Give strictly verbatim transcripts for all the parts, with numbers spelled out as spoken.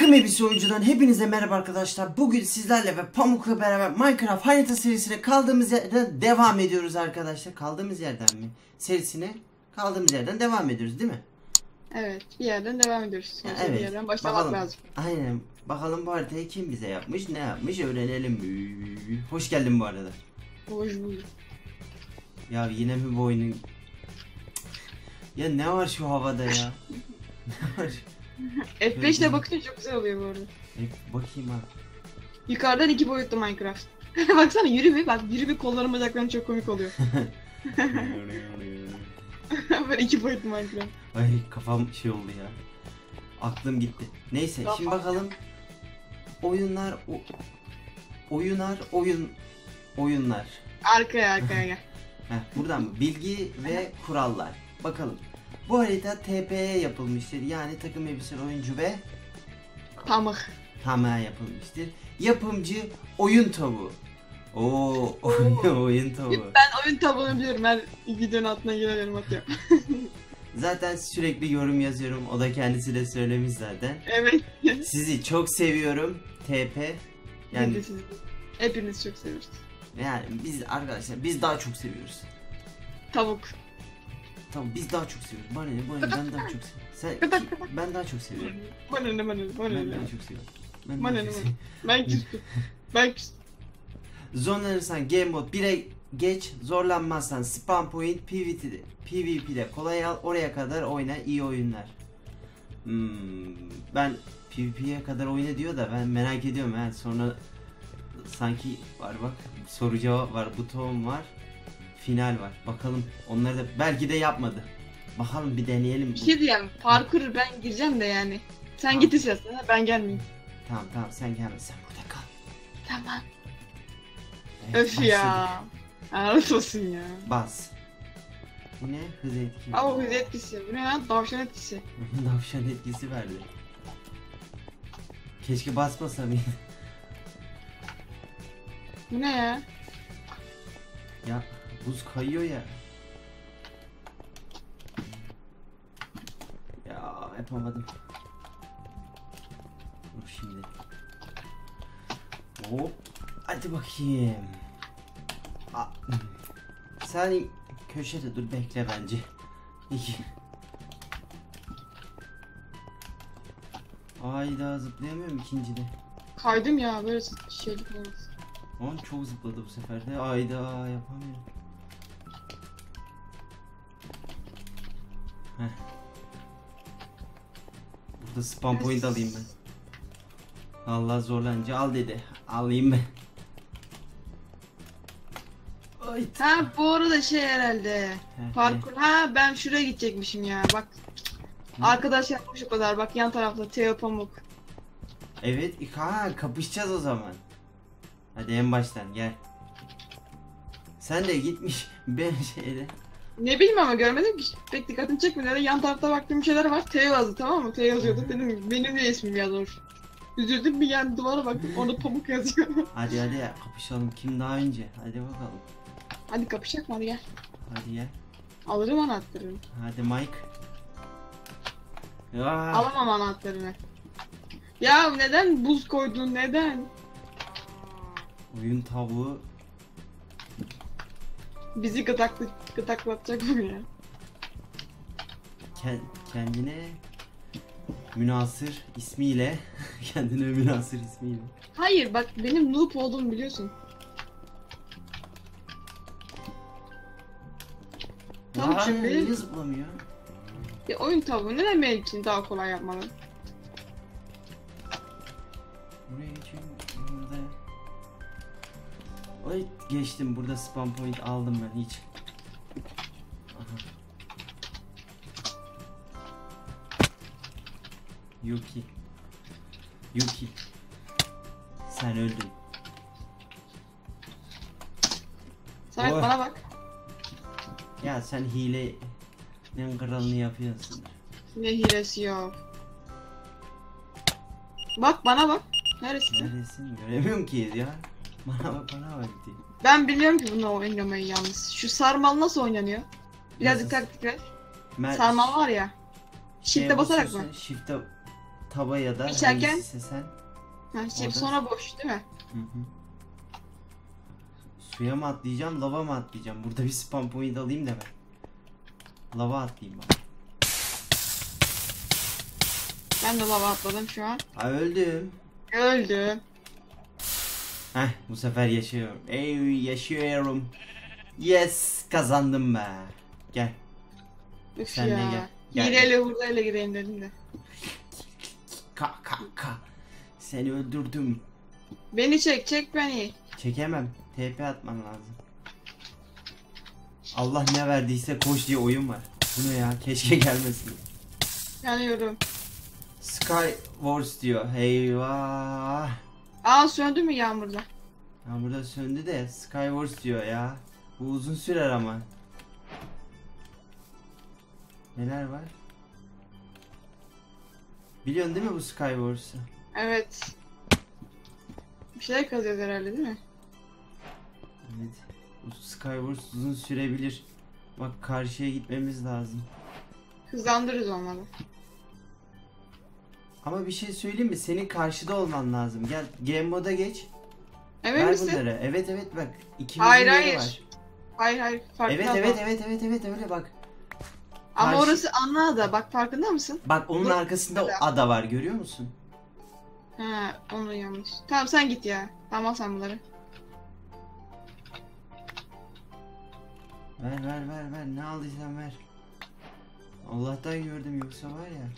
Takım Elbise Oyuncu'dan hepinize merhaba arkadaşlar. Bugün sizlerle ve Pamuk'la beraber Minecraft harita serisine kaldığımız yerden devam ediyoruz arkadaşlar. Kaldığımız yerden mi? Serisine kaldığımız yerden devam ediyoruz değil mi? Evet, bir yerden devam ediyoruz. Ya, evet. Bir yerden başlamak bakalım. lazım. Aynen. Bakalım bu haritayı kim bize yapmış, ne yapmış öğrenelim. Hoş geldin bu arada. Hoş bulduk. Ya yine mi bu oyunun... Ya ne var şu havada ya? Ne var? F beş ile bakınca çok güzel oluyor bu arada. E, bakayım ha. Yukarıdan iki boyutlu Minecraft. Baksana yürü bir bak yürü bir kollarım bacaklarım çok komik oluyor. Böyle iki boyutlu Minecraft. Ay kafam şey oldu ya. Aklım gitti. Neyse Tamam. şimdi bakalım. Oyunlar o, oyunlar oyun oyunlar. Arkaya arkaya gel. Heh, buradan mı? Bilgi ve kurallar. Bakalım. Bu harita T P'ye yapılmıştır. Yani takım elbise oyuncu ve Pamuk. tamamen yapılmıştır. Yapımcı oyun tavuğu. Oo, oyun, oyun tavuğu. Ben oyun tabanı biliyorum. Her videonun altına giriyorum atıyorum. Zaten sürekli yorum yazıyorum. O da kendisi de söylemiş zaten. Evet. Sizi çok seviyorum. T P. Yani Yani hepiniz çok seviyoruz. yani biz arkadaşlar biz daha çok seviyoruz. Tavuk. Tamam biz daha çok seviyoruz. Bana ne bana ne, ben daha çok seviyorum. Sen Kıdak ki- kıdak. ben daha çok seviyorum. Bana ne bana ne bana Ben ne. daha çok seviyorum. Ben Bana daha ne çok bana. seviyorum. Ben küstüm. Ben küstüm. Zorlanırsan game mode bire geç, zorlanmazsan spam point P V T'de P V P'de kolay al, oraya kadar oyna, iyi oyunlar. Hmm, ben P V P'ye kadar oyna diyor da ben merak ediyorum ha. Sonra sanki var bak soru cevap var, buton var, final var. Bakalım onları da belki de yapmadı. Bakalım bir deneyelim. Bir şey diyeyim. Parkur ben gireceğim de yani. Sen Tamam. git istersen ben gelmeyeyim. Tamam tamam sen gelme, sen burada kal. Tamam. Evet, Öf başladık. ya. Lanet olsun ya. Bas. Bu ne? Hız etki. Ama hız etkisi. Bu ne lan? Tavşan etkisi. Tavşan etkisi verdi. Keşke basmasam iyi. Bu ne ya? Ya buz kayıyor ya. Ya yapamadım. Dur şimdi. Hop. Hadi bakayım. Aa, sen köşede dur bekle bence. İki. Ay daha zıplayamıyorum ikincide. Kaydım ya böyle şeylik olmaz. Aman çok zıpladı bu sefer de. Ayda yapamıyorum. Heh. Burada spam point alayım ben. Allah zorlanınca al dedi. Alayım ben. Ay. Ha bu arada şey herhalde. Heh, Parkur. Ha ben şuraya gidecekmişim ya. Bak. Ne? Arkadaş yapmış o kadar. Bak yan tarafta Teo Pamuk. Evet, ha kapışacağız o zaman. Hadi en baştan gel. Sen de gitmiş ben şeyde. Ne bileyim ama görmedim ki. Pek dikkatimi çekmedi. Yan tarafta baktığım şeyler var. Teo yazdı tamam mı? Teo yazıyordu. Dedim benim de ismim yazmış. Üzüldüm bir yan duvara baktım. Orada Pamuk yazıyor. Hadi hadi ya kapışalım. Kim daha önce? Hadi bakalım. Hadi kapışak mı hadi gel. Hadi gel. Alırım anahtarını. Hadi Mike. Ya. Alamam anahtarını. Ya neden buz koydun neden? Oyun tavuğu. Bizi gıdaklı, gıdaklatacak bu ya. Ken- kendine münasır ismiyle kendine münasır ismiyle. Hayır bak benim noob olduğumu biliyorsun. Tamam Aa, şimdi. niye zıplamıyor? Ya oyun tavuğu neden benim için daha kolay yapmalı? Buraya geçiyorum. Burada. Ay geçtim, burada spam point aldım ben hiç. Aha. Yuki. Yuki. Sen öldün. Samet Oy. bana bak. Ya sen hilenin kralını yapıyorsun. Ne hilesi ya. Bak bana bak. Neresi? Neredesin? Göremiyorum ki ya. Bana bak bana bak diye. Ben biliyorum ki bunu oynamayı yalnız. Şu sarmal nasıl oynanıyor? Birazcık Nasıl? taktik ver. Mer- Sarmal var ya. şeye Shift'e basarak mı? basıyorsun, Shift'e taba ya da İçerken- hangisi sen. Ha, şey, Orada- sonra boş değil mi? Hı hı. Suya mı atlayacağım, lava mı atlayacağım? Burada bir spam point alayım da ben. Lava atlayayım bana. Ben de lava atladım şu an. Ha, öldüm. Öldüm. Heh, bu sefer yaşıyorum. Ey yaşıyorum. Yes, kazandım be. Gel. Üf Sen de ya. gel. Gel. Hileyle hurdayla gireyim dedim de. Ka ka ka. Seni öldürdüm. Beni çek, çek beni. Çekemem. T P atman lazım. Allah ne verdiyse koş diye oyun var. Bu ne ya? Keşke gelmesin. Yanıyorum. Sky Wars diyor. Eyvah. Aa, söndü mü yağmurda? Ya burada söndü de Sky Wars diyor ya. Bu uzun sürer ama. Neler var? Biliyorsun değil mi bu Sky Wars'ı? Evet. Bir şeyler kazıyoruz herhalde değil mi? Evet. Bu Sky Wars uzun sürebilir. Bak karşıya gitmemiz lazım. Hızlandırırız olmalı. Ama bir şey söyleyeyim mi? Senin karşıda olman lazım. Gel Game Mode'a geç. Emin Ver misin? bunları. Evet evet bak. İkimizin Hayır, yeri hayır. var. Hayır hayır. Farkında Evet bak. evet evet evet evet öyle bak. Ama Karşı- orası Anla'da. Bak farkında mısın? Bak onun Dur. arkasında o ada var görüyor musun? Ha, onu yanlış. Tamam sen git ya. Tamam sen bunları. Ver ver ver ver ne aldıysan ver. Allah'tan gördüm yoksa var ya.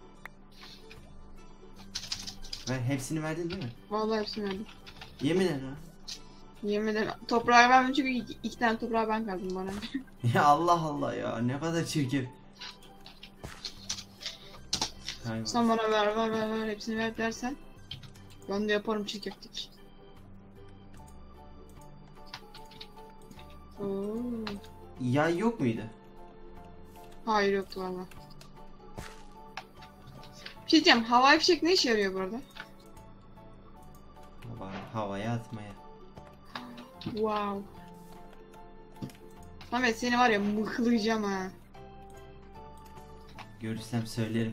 Ver hepsini verdin değil mi? Vallahi hepsini verdim. Yemin et ha. Yemin ederim. Toprağı vermedim çünkü iki, iki tane toprağı ben kaldım bana. Ya Allah Allah ya ne kadar çirkin. Hayvan. Sen bana ver ver ver ver hepsini ver dersen ben de yaparım çirkeflik. Oo. Yay yok muydu? Hayır yoktu valla. Bir şey diyeceğim, havai fişek ne işe yarıyor bu arada? Hava, havaya atmaya. Wow. Samet seni var ya mıhlayacağım ha. Görürsem söylerim.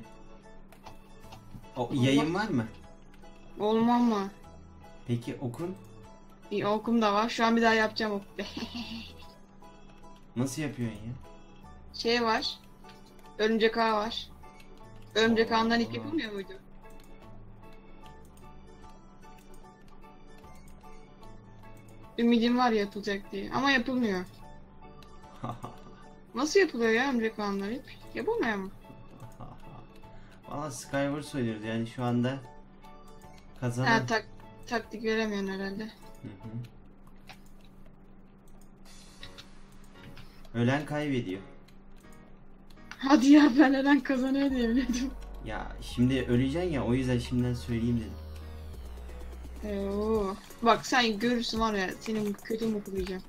O yayın var mı? Olmam mı? Peki okun? İyi okum da var. Şu an bir daha yapacağım ok. Nasıl yapıyorsun ya? Şey var. Örümcek ağı var. Örümcek ağından ilk Oo. yapılmıyor muydu? Ümidim var yapılacak diye. Ama yapılmıyor. Nasıl yapılıyor ya örümcek ağından hep? Yapılmıyor mu? Valla Skywars oynuyoruz yani şu anda kazanan. Ha tak taktik veremiyorsun herhalde. Hı hı. Ölen kaybediyor. Hadi ya ben neden kazanıyor diye biliyordum. Ya şimdi öleceksin ya o yüzden şimdiden söyleyeyim dedim. Ee, oo. Bak sen görürsün var ya senin kötü mü okuyacağım.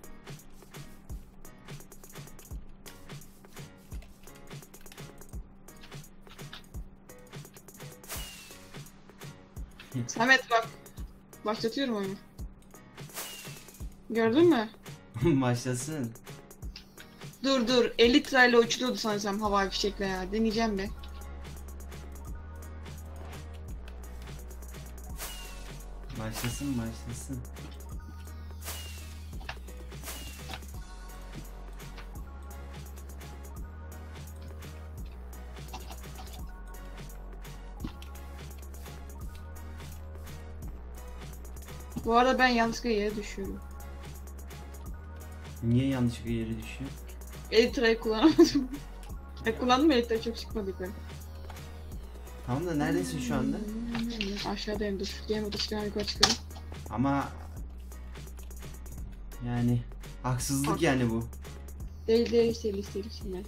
Samet bak. Başlatıyorum oyunu. Gördün mü? Başlasın. Dur dur. Elytra ile uçuyordu sanırsam havai fişekle ya. Deneyeceğim be. Başlasın başlasın. Bu arada ben yanlışlıkla yere düşüyorum. Niye yanlışlıkla yere düşüyor? Elytra'yı kullanamadım. e, kullandım Elytra'yı çok çıkmadı yukarı. Tamam da neredesin şu anda? Aşağıdayım dur. Game odasından yukarı çıkalım. Ama yani haksızlık yani bu. Değil değil değil değil şimdi.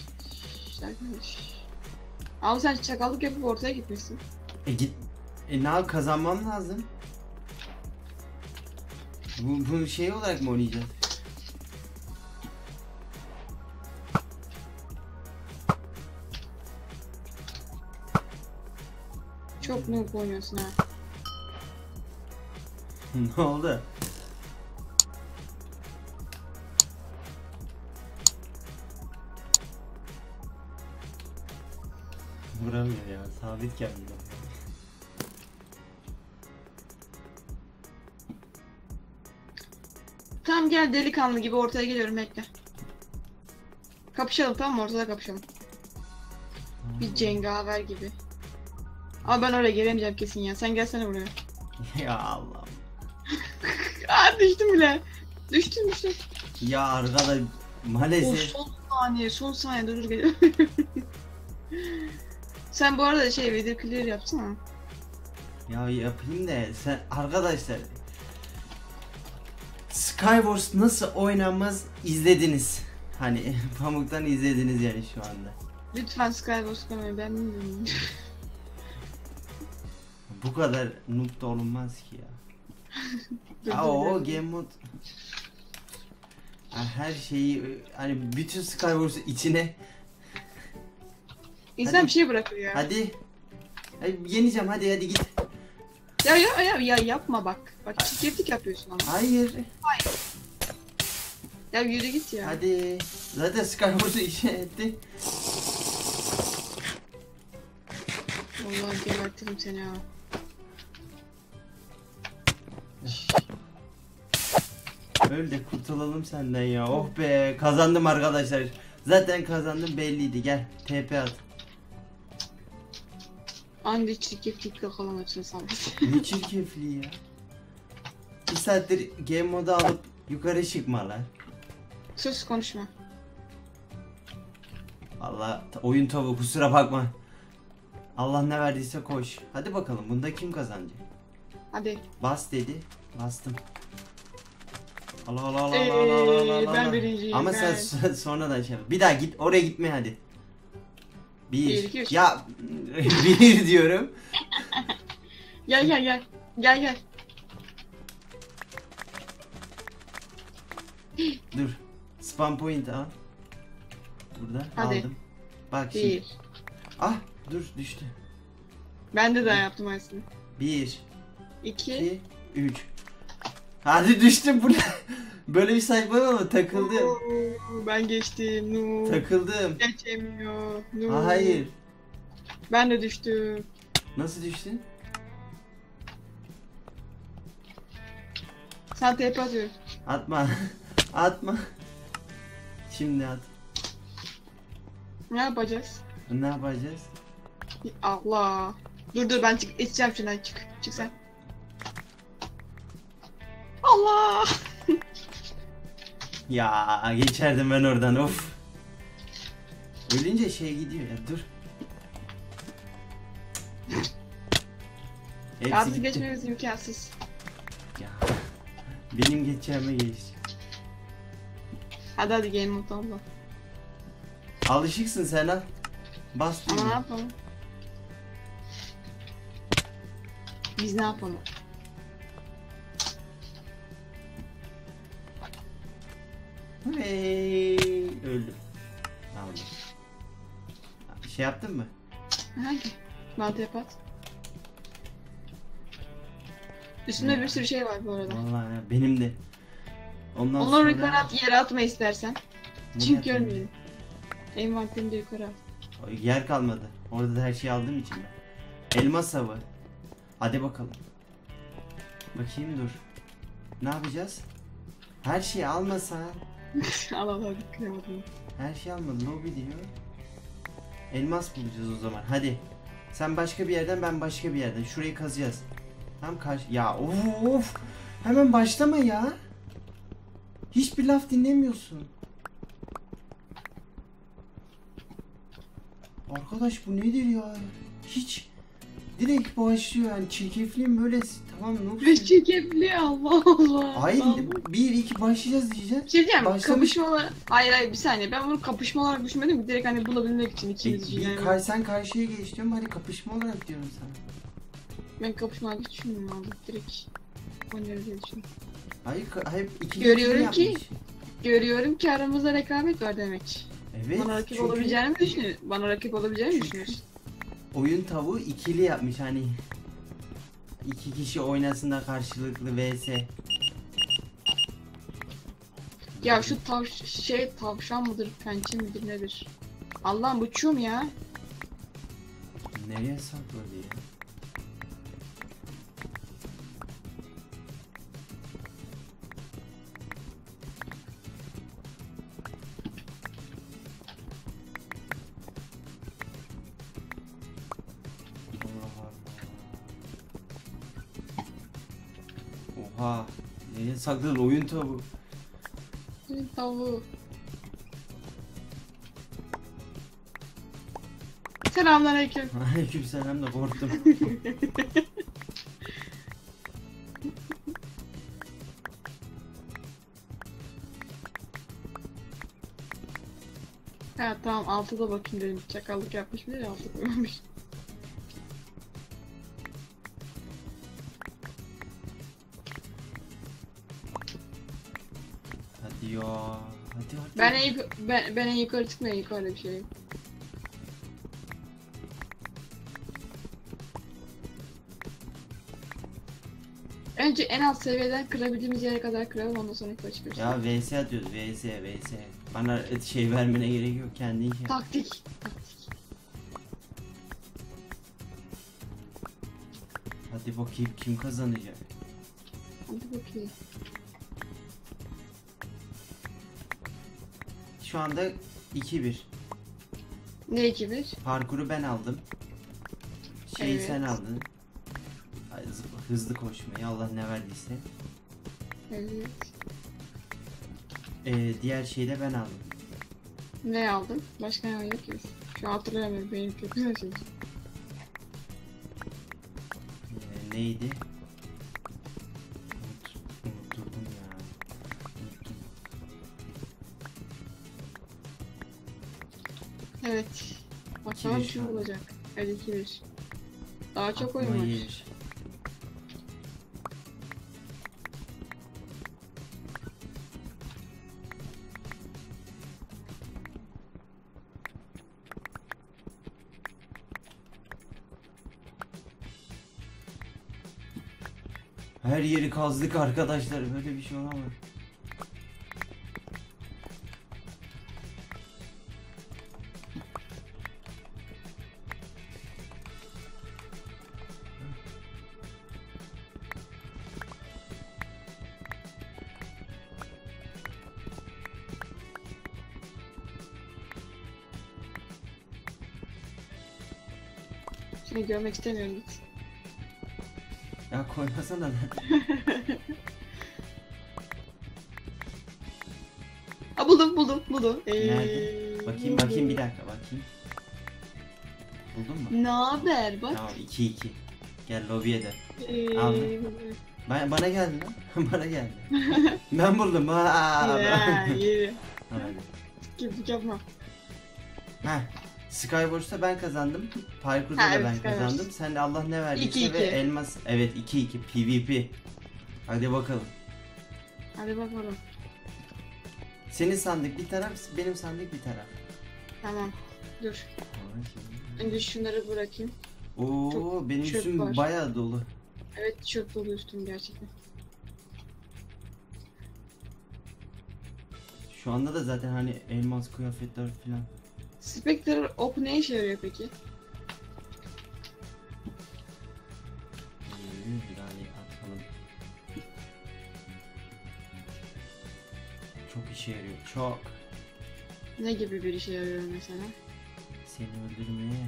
Ama sen çakallık yapıp ortaya gitmişsin. E git. E ne yap kazanmam lazım. Bu, bu şey olarak mı oynayacağız? Çok noob oynuyorsun ha. Ne oldu? Vuramıyor ya. Sabit geldi. Tamam gel delikanlı gibi ortaya geliyorum bekle. Kapışalım tamam mı? Ortada kapışalım. Bir cengaver gibi. Ama ben oraya gelemeyeceğim kesin ya. Sen gelsene buraya. Ya Allah'ım. Aa düştüm bile. Düştüm düştüm. Ya arkadaş Of maalesef. son saniye son saniye dur dur geliyorum. Sen bu arada şey video clear yapsana. Ya yapayım da sen arkadaşlar. Skywars nasıl oynanmaz izlediniz. Hani pamuktan izlediniz yani şu anda. Lütfen Skywars koymayın ben bilmiyorum. Bu kadar noob da olunmaz ki ya. Dur, Ya dur, o dur. game mod ya her şeyi hani bütün Skywars'u içine İnsan Hadi. bir şey bırakıyor ya. hadi. Hadi yeneceğim hadi hadi git. Ya ya ya ya yapma bak. Bak çirkeflik yapıyorsun ama. Hayır. Ya yürü git ya. Hadi. Zaten Skywars'u içine etti. Vallahi gebertirim seni ha. Öl de kurtulalım senden ya. Oh be kazandım arkadaşlar. Zaten kazandım belliydi. Gel T P at. Anca çirkeflikle kalan açın sanırım. Ne çirkefliği ya. Bir saattir game modu alıp yukarı çıkmalar. Sus konuşma. Allah oyun tavuğu kusura bakma. Allah ne verdiyse koş. Hadi bakalım bunda kim kazanacak? Hadi. Bas dedi. Bastım. Allah Allah Allah Ee, Allah Allah Allah. ben Allah. birinciyim, Ama ben. sen sonradan şey yap. Bir daha git oraya gitme hadi. Bir. Bir, iki, üç. Ya bir diyorum. Gel gel gel. Gel gel. Dur. Spam point al. Burada Hadi. aldım. Bak şimdi. Bir. Ah dur düştü. Ben de daha yaptım aslında. Bir. İki. iki, üç. Hadi düştüm burada. Böyle bir saçmalama takıldım. Oo, ben geçtim. No. Takıldım. Geçemiyor. No. Hayır. Ben de düştüm. Nasıl düştün? Sen tepe atıyorsun. Atma. Atma. Şimdi at. Ne yapacağız? Ne yapacağız? Allah. Dur dur ben çık. İçeceğim şundan çık. Çık sen. Allah. Ya geçerdim ben oradan of. Ölünce şey gidiyor ya dur. Hepsi Artık gitti. geçmemiz imkansız. Ya. Benim geçeceğime geçti. Hadi hadi game mode abla. Alışıksın sen ha. Bas Ama ne düğme. yapalım? Biz ne yapalım? Hey, öldüm. Aldım. Şey yaptın mı? Hangi? Mantı yapat. Üstünde bir sürü şey var bu arada. Vallahi ya, benim de. Ondan Onları sonra... yukarı at, yere atma istersen. Nereye Çünkü atayım? görmeyelim. Envanterini de yukarı at. Ay, yer kalmadı. Orada da her şeyi aldığım için ben. Elmas avı. Hadi bakalım. Bakayım dur. Ne yapacağız? Her şeyi almasa. al al al kıramadım. Her şeyi almadı. Lobby diyor. Elmas bulacağız o zaman. Hadi. Sen başka bir yerden ben başka bir yerden. Şurayı kazacağız. Tam karşı. Ya of of. Hemen başlama ya. Hiçbir laf dinlemiyorsun. Arkadaş bu nedir ya? Hiç direkt başlıyor yani çirkefliğim böyle tamam ne Ve çirkefli Allah Allah. Hayır Allah. bir iki başlayacağız diyeceğim. Bir şey diyeceğim. Başlamış. Kapışmalar. Hayır hayır bir saniye. Ben bunu kapışma olarak düşünmedim. Direkt hani bulabilmek için E, ikimiz için bir yani. kar, sen karşıya geç diyorum hadi kapışma olarak diyorum sana. Ben kapışma olarak düşünmüyorum abi. Direkt oynarız diye düşünüyorum. Hayır ka- hep iki Görüyorum ikili ki- yapmış. Görüyorum ki aramızda rekabet var demek. Evet Bana rakip çünkü olabileceğini mi düşünüyorsun? Bana rakip olabileceğini mi Çünkü- düşünüyorsun? oyun tavuğu ikili yapmış hani. İki kişi oynasın da karşılıklı vs. Ya şu tav şey tavşan mıdır, pençe midir nedir? Allah'ım uçuyorum ya. Nereye sakladı ya? Oha. Nereye sakladın oyun tavuğu? Tavuğu. Selamünaleyküm. Aleykümselam da korktum. Ha tamam altıda bakayım dedim. Çakallık yapmış mı ya altı koymamış. Hadi ya. Hadi hadi. Ben en, yukarı, ben, ben en yukarı çıkmaya yukarıda bir şey. Önce en alt seviyeden kırabildiğimiz yere kadar kıralım ondan sonra yukarı çıkıyoruz. Ya V S atıyoruz V S V S. Bana şey vermene gerek yok, kendin şey. Taktik. Taktik. Hadi bakayım kim kazanacak. Hadi bakayım. Şu anda iki bir. Ne iki bir? Parkuru ben aldım. Şeyi Evet. sen aldın. Ay, hızlı, hızlı koşmayı Allah ne verdiyse. Evet. Ee, diğer şeyi de ben aldım. Ne aldın? Başka ne yok ki? Şu an hatırlayamıyorum. Benim çok güzel şey. Ee, neydi? Unut, unutturdum ya. Unuttum. Evet. Bakalım İki bir şu kim an. olacak. Hadi iki bir. Daha çok Aklıma oyun var. gelir. Her yeri kazdık arkadaşlar, böyle bir şey olamaz. Seni görmek istemiyorum hiç. Ya koymasana lan. Aa buldum buldum buldum. Ee, Nerede? Bakayım bakayım bir dakika bakayım. Buldun mu? Ne haber bak. Tamam iki iki. Gel lobiye de. Ee, Aldım. Ben, bana geldi lan. Bana geldi. Ben buldum. Ha. Ya yürü. Hadi. Kimlik yapma. Heh. Skywars'ta ben kazandım. Parkur'da Ha, da evet, ben Skywars. kazandım. Sen de Allah ne verdiyse iki iki. ve elmas. Evet iki iki PvP. Hadi bakalım. Hadi bakalım. Senin sandık bir taraf, benim sandık bir taraf. Tamam. Dur. Önce şunları bırakayım. Oo, Çok benim çöp üstüm var. bayağı dolu. Evet çöp dolu üstüm gerçekten. Şu anda da zaten hani elmas kıyafetler falan. Spectre Ok ne işe yarıyor peki? Ee, Bir daha atalım. Çok işe yarıyor. Çok. Ne gibi bir işe yarıyor mesela? Seni öldürmeye.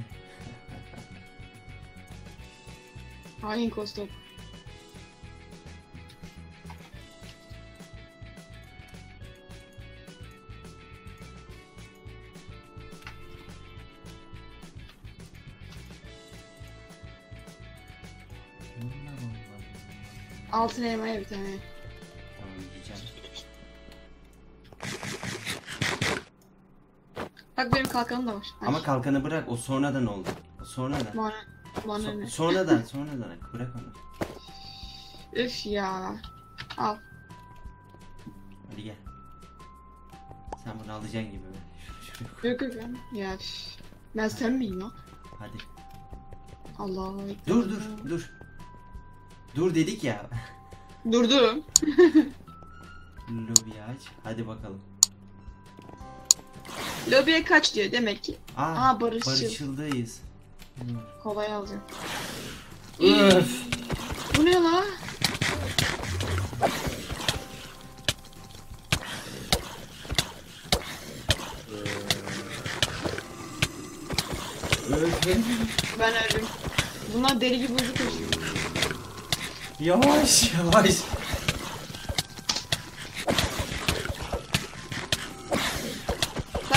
Hain kostop. Altın elmaya bir tane. Tamam diyeceğim. Bak benim kalkanım da var. Ay, Ama kalkanı bırak, o sonradan oldu. O sonradan. Bana, bana So- ne? sonradan, sonradan bırak onu. Üf ya. Al. Hadi gel. Sen bunu alacaksın gibi mi? Şuraya koy. Yok yok ya. Ya üf. Ben sen miyim ya? Hadi. Allah. Dur dur dur. Dur dedik ya. Durdum. Lobiyi aç. Hadi bakalım. Lobiye kaç diyor demek ki. Aa, Aa, barışçıl. barışıldayız. Hmm. Kolay alacağım. Öf. Bu ne la? Öf. Ben öldüm. Bunlar deli gibi hızlı koşuyor. Yavaş yavaş.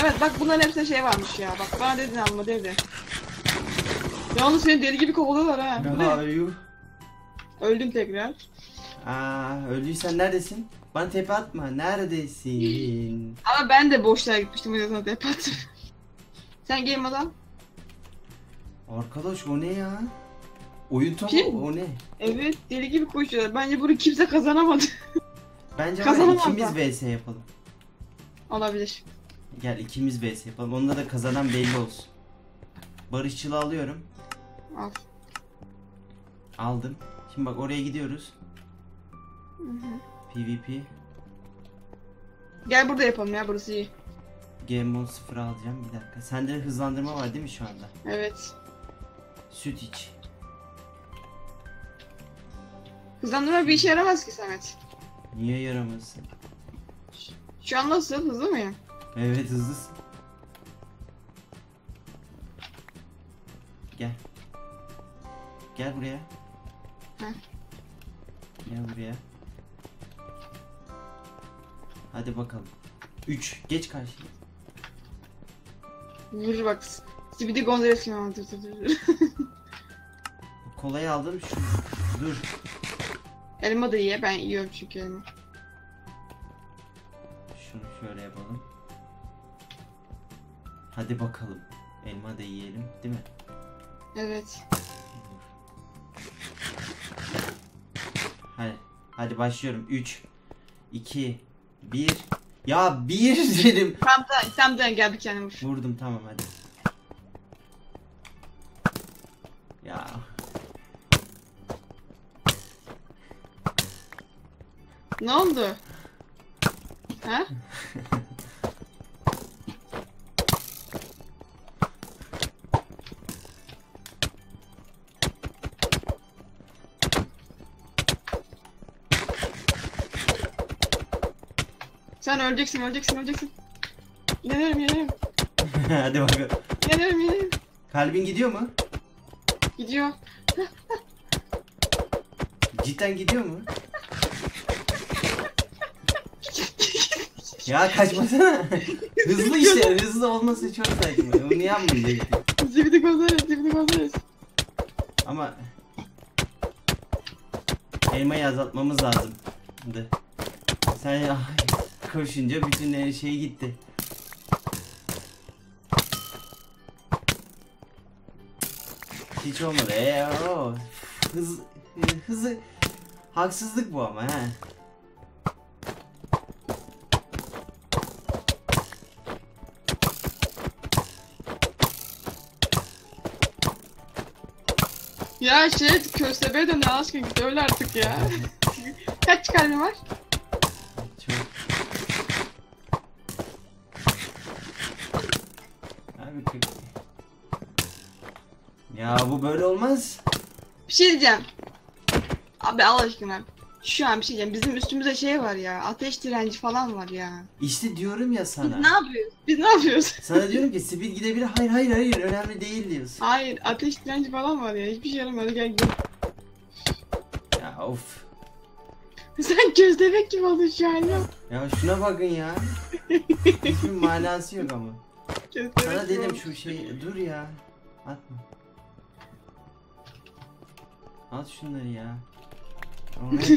Evet bak bunların hepsinde şey varmış ya. Bak bana dedin alma dedi. Yalnız seni deli gibi kovalıyorlar ha. Bu ne? Ya yuh. Öldüm tekrar. Aa, öldüysen neredesin? Bana tepe atma. Neredesin? Ama ben de boşluğa gitmiştim o yüzden tepe attım. Sen game adam. Arkadaş o ne ya? Oyun tabu Kim? o ne? Evet deli gibi koşuyorlar. Bence bunu kimse kazanamadı. Bence var ya, Kazanamaz ikimiz da. vs yapalım. Olabilir. Gel ikimiz vs yapalım. Onda da kazanan belli olsun. Barışçılı alıyorum. Al. Aldım. Şimdi bak oraya gidiyoruz. Hı hı. PvP. Gel burada yapalım ya burası iyi. Game Mode sıfır alacağım. Bir dakika. Sende hızlandırma var değil mi şu anda? Evet. Süt iç. Hızlandırma bir işe yaramaz ki Samet. Niye yaramazsın? Şu an nasıl? Hızlı mıyım? Evet hızlısın. Gel. Gel buraya. Heh. Gel buraya. Hadi bakalım. üç. Geç karşıya. Vur bak. Speedy Gonzales gibi ama dur dur dur. Kolayı aldım. Şu. Dur. Elma da ye. Ben yiyorum çünkü elma. Şunu şöyle yapalım. Hadi bakalım. Elma da yiyelim, değil mi? Evet. Hadi. Hadi başlıyorum. üç iki bir. Ya bir dedim. Tam da tam da gel bir kendine vur. Vurdum tamam hadi. Ya. Ne oldu? Ha? Sen öleceksin, öleceksin, öleceksin. Yenerim, yenerim. Hadi bakalım. Yenerim, yenerim. Kalbin gidiyor mu? Gidiyor. Cidden gidiyor mu? Ya kaçmasana. Hızlı işte. Hızlı olması çok saçma. Onu yapmayacaktım. Zibidi Gonzales, Zibidi Gonzales. Ama elmayı azaltmamız lazımdı. Sen ay, koşunca bütün her şey gitti. Hiç olmadı. Ee, o. Hız, hızı haksızlık bu ama he. Ya şey, köstebeğe de ne aşkın git öyle artık ya. Kaç kalbin var? Çok. Abi kırk. Ya bu böyle olmaz. Bir şey diyeceğim. Abi Allah aşkına. Şu an bir şey diyeceğim. Bizim üstümüzde şey var ya. Ateş direnci falan var ya. İşte diyorum ya Biz sana. ne yapıyoruz? Biz ne yapıyoruz? Sana diyorum ki Speed gidebilir. Hayır hayır hayır önemli değil diyorsun. Hayır, ateş direnci falan var ya. Hiçbir şey yaramıyor. Hadi gel gidelim. Ya of. Sen köstebek gibi oldun şu an ya. Ya şuna bakın ya. Hiçbir manası yok ama. Köstebek Sana gibi dedim oldun. şu şey dur ya. Atma. At şunları ya. Evet.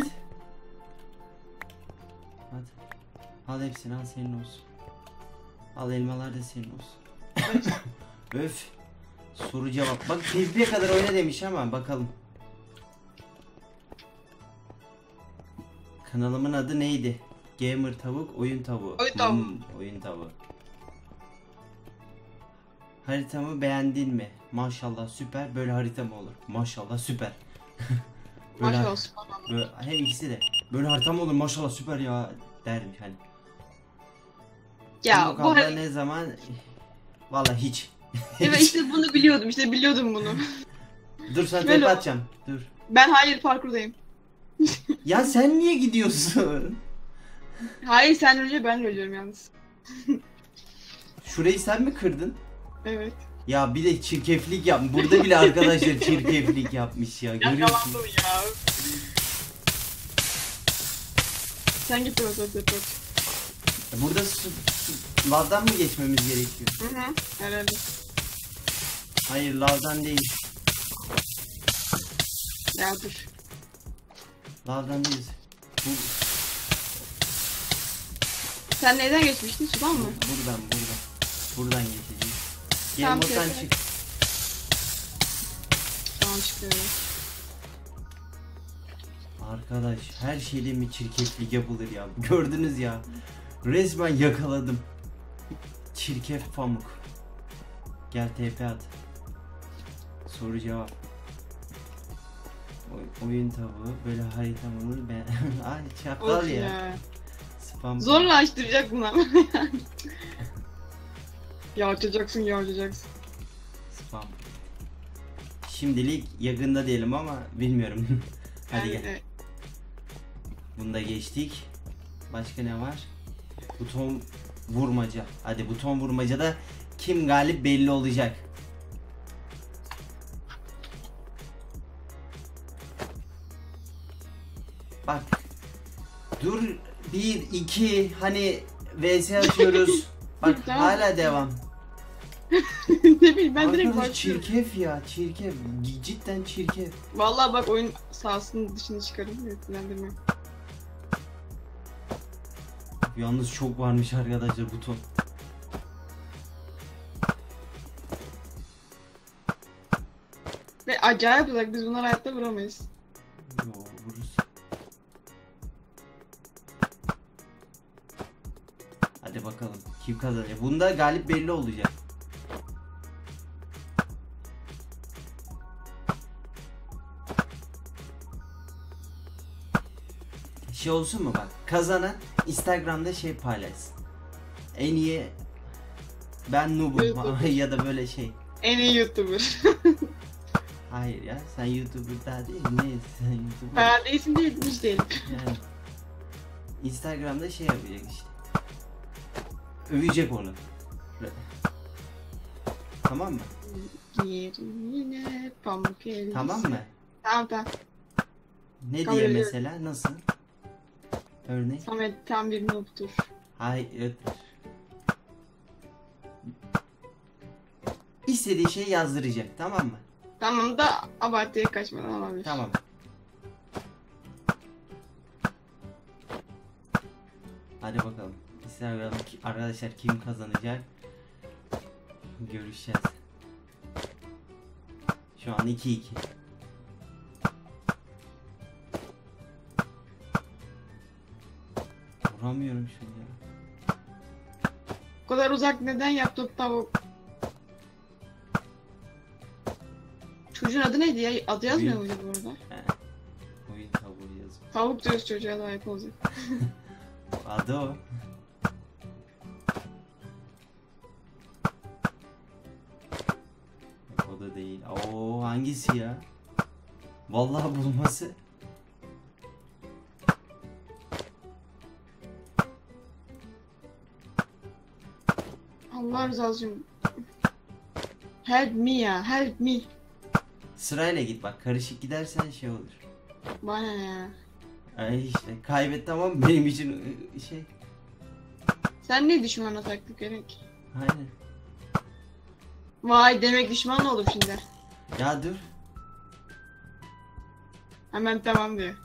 Hadi. Al hepsini al senin olsun. Al elmalar da senin olsun. Öf. Soru cevap. Bak PvP'ye kadar oyna demiş ama bakalım. Kanalımın adı neydi? Gamer tavuk, oyun tavuğu. Oyun tavuğu. Hmm, oyun tavuğu. Haritamı beğendin mi? Maşallah süper. Böyle harita mı olur? Maşallah süper. Böyle, Maşallah olsun. böyle hem ikisi de. Böyle harita mı olur? Maşallah süper ya dermiş hani. Ya Bu bu kablo hani... ne zaman? Vallahi hiç. Evet işte bunu biliyordum. İşte biliyordum bunu. Dur sen Böyle tepe oldu. atacağım. Dur. Ben hayır parkurdayım. Ya sen niye gidiyorsun? Hayır sen önce ben ölüyorum yalnız. Şurayı sen mi kırdın? Evet. Ya bir de çirkeflik yap. Burada bile arkadaşlar çirkeflik yapmış ya. Görüyorsun. Yakalandım ya. Sen git o zaman tepe at. E burada su, su, lavdan mı geçmemiz gerekiyor? Hı hı. Herhalde. Hayır, lavdan değil. Ya dur. Lavdan değil. Bu, Sen neyden geçmiştin? Sudan mı? buradan buradan. Buradan geçeceğiz. Game Tamam, moddan peki. çık. Tamam çıkıyorum. Arkadaş, her şeyde mi çirkeflik yapılır ya? Gördünüz ya. Resmen yakaladım. Çirkef pamuk. Gel T P at. Soru cevap. Oy- oyun tavuğu böyle haritamını ben... Ay çakal Of ya. ya. Spam. Zorla açtıracak bunlar. Ya açacaksın ya açacaksın. Spam. Şimdilik yakında diyelim ama bilmiyorum. Hadi Yani, gel. e, Bunu da geçtik. Başka ne var? Buton vurmaca. Hadi buton vurmacada kim galip belli olacak. Bak. Dur bir iki hani V S atıyoruz. Bak Tamam. hala devam. ne bileyim ben direkt Arkadaş başlıyorum. çirkef ya çirkef. Cidden çirkef. Vallahi bak oyun sahasının dışına çıkarım. Yetkilendirme. Yalnız çok varmış arkadaşlar buton. Ve acayip uzak, biz bunları hayatta vuramayız. Yo, vururuz. Hadi bakalım kim kazanacak. Bunda galip belli olacak. Şey olsun mu bak, kazanan Instagram'da şey paylaşsın. En iyi ben noob'um ya da böyle şey. En iyi YouTuber. Hayır ya, sen YouTuber daha değil, ne sen YouTuber. Ben değilsin değil, hiç değilim. Yani Instagram'da şey yapacak işte. Övecek onu. Tamam mı? Yerim yine pamuk elbise. Tamam mı? Tamam tamam. Ne Kabul diye ediyorum. mesela? Nasıl? Örnek? Samet tam bir noob'tur. Hayır. İstediği şeyi yazdıracak, tamam mı? Tamam da abartıya kaçmadan olabilir. Tamam. Hadi bakalım. Instagram'da ki- arkadaşlar kim kazanacak? Görüşeceğiz. Şu an iki iki. Vuramıyorum şunu ya. O kadar uzak neden yaptın tavuk? Çocuğun adı neydi ya? Adı yazmıyor muydu bu arada? He. Oyun tavuğu yazıyor. Tavuk diyoruz çocuğa da ayıp olacak. Adı o. O da değil. Oo, hangisi ya? Vallahi bulması. Allah rızası için. Help me ya, help me. Sırayla git bak. Karışık gidersen şey olur. Bana ne ya? Ay işte kaybet, tamam mı? Benim için ı, şey. Sen ne düşmana taktık gerek? Aynen. Vay demek düşman oldum şimdi. Ya dur. Hemen tamam diyor.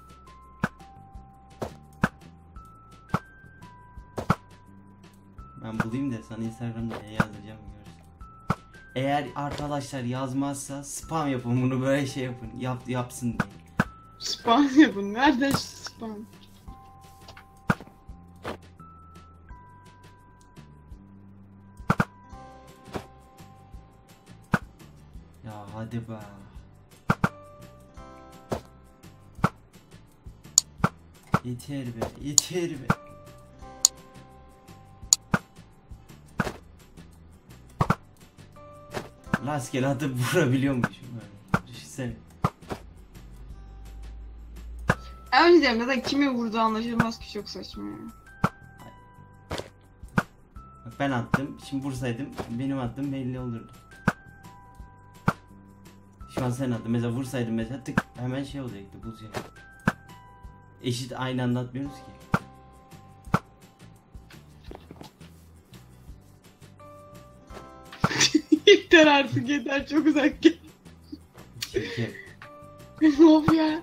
Ben bulayım da sana Instagram'da ne yazacağım görürsün. Eğer arkadaşlar yazmazsa spam yapın, bunu böyle şey yapın. Yap, yapsın diye. Spam yapın. Nerede spam? Ya hadi be. Yeter be, yeter be. Rastgele atıp vurabiliyormuşum böyle. Düşünsene. En güzel neden kimi vurdu anlaşılmaz ki, çok saçma ya. Bak ben attım, şimdi vursaydım benim attığım belli olurdu. Şu an sen attın, mesela vursaydım mesela tık hemen şey olacaktı, bulacak. Eşit aynı anda atmıyoruz ki. Yeter artık yeter çok uzak gel. Çirkef. Of ya.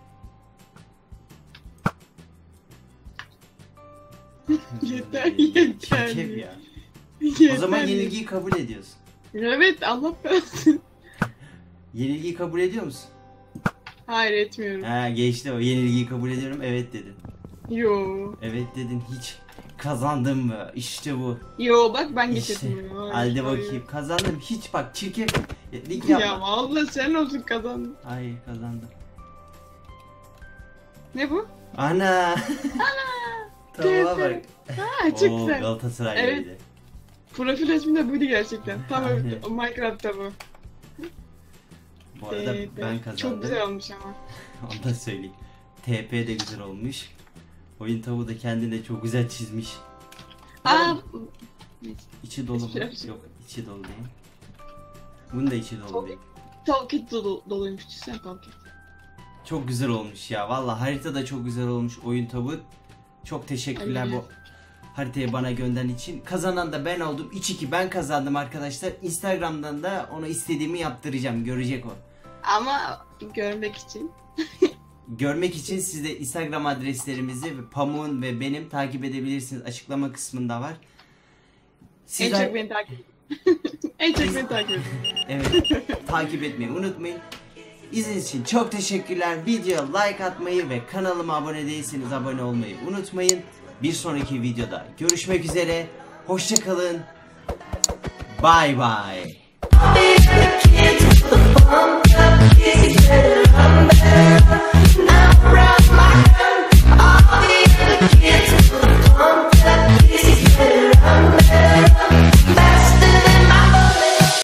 Yeter yeter. Çirkef ya. Yeter. O zaman yenilgiyi kabul ediyorsun. Evet Allah belasın. Yenilgiyi kabul ediyor musun? Hayır etmiyorum. Ha geçti o. Yenilgiyi kabul ediyorum. Evet dedin. Yo. Evet dedin. Hiç kazandım mı? İşte bu. Yo bak ben İşte. getirdim. Hayır, Halde hayır. bakayım. Kazandım. Hiç bak çirkef. Lig yapma. Ya Allah sen olsun kazandın. Hayır kazandım. Ne bu? Ana. Tamam bak. Ha çok Oo, güzel. Galatasaraylıydı. Evet. Profil resmi de buydu gerçekten. Tam Aynen. o Minecraft'ta bu. Bu arada Ee, ben kazandım. Çok güzel olmuş ama. Onu da söyleyeyim. T P de güzel olmuş. Oyun tavuğu da kendine çok güzel çizmiş. Aa, İçi dolu mu? Hiçbir şey Yok içi dolu değil. Bunun da içi dolu Çok- değil. Talkit dolu, doluymuş. Sen Talkit. Çok güzel olmuş ya. Valla harita da çok güzel olmuş oyun tavuğu. Çok teşekkürler Aynen. bu haritayı bana gönderen için. Kazanan da ben oldum. üç iki ben kazandım arkadaşlar. Instagram'dan da ona istediğimi yaptıracağım. Görecek o. Ama görmek için. Görmek için siz de Instagram adreslerimizi ve Pamuk'un ve benim takip edebilirsiniz. Açıklama kısmında var. En Sizler... çok beni takip edin. En çok beni takip edin. Evet. Takip etmeyi unutmayın. İzlediğiniz için çok teşekkürler. Videoya like atmayı ve kanalıma abone değilseniz abone olmayı unutmayın. Bir sonraki videoda görüşmek üzere. Hoşça kalın. Bye bye.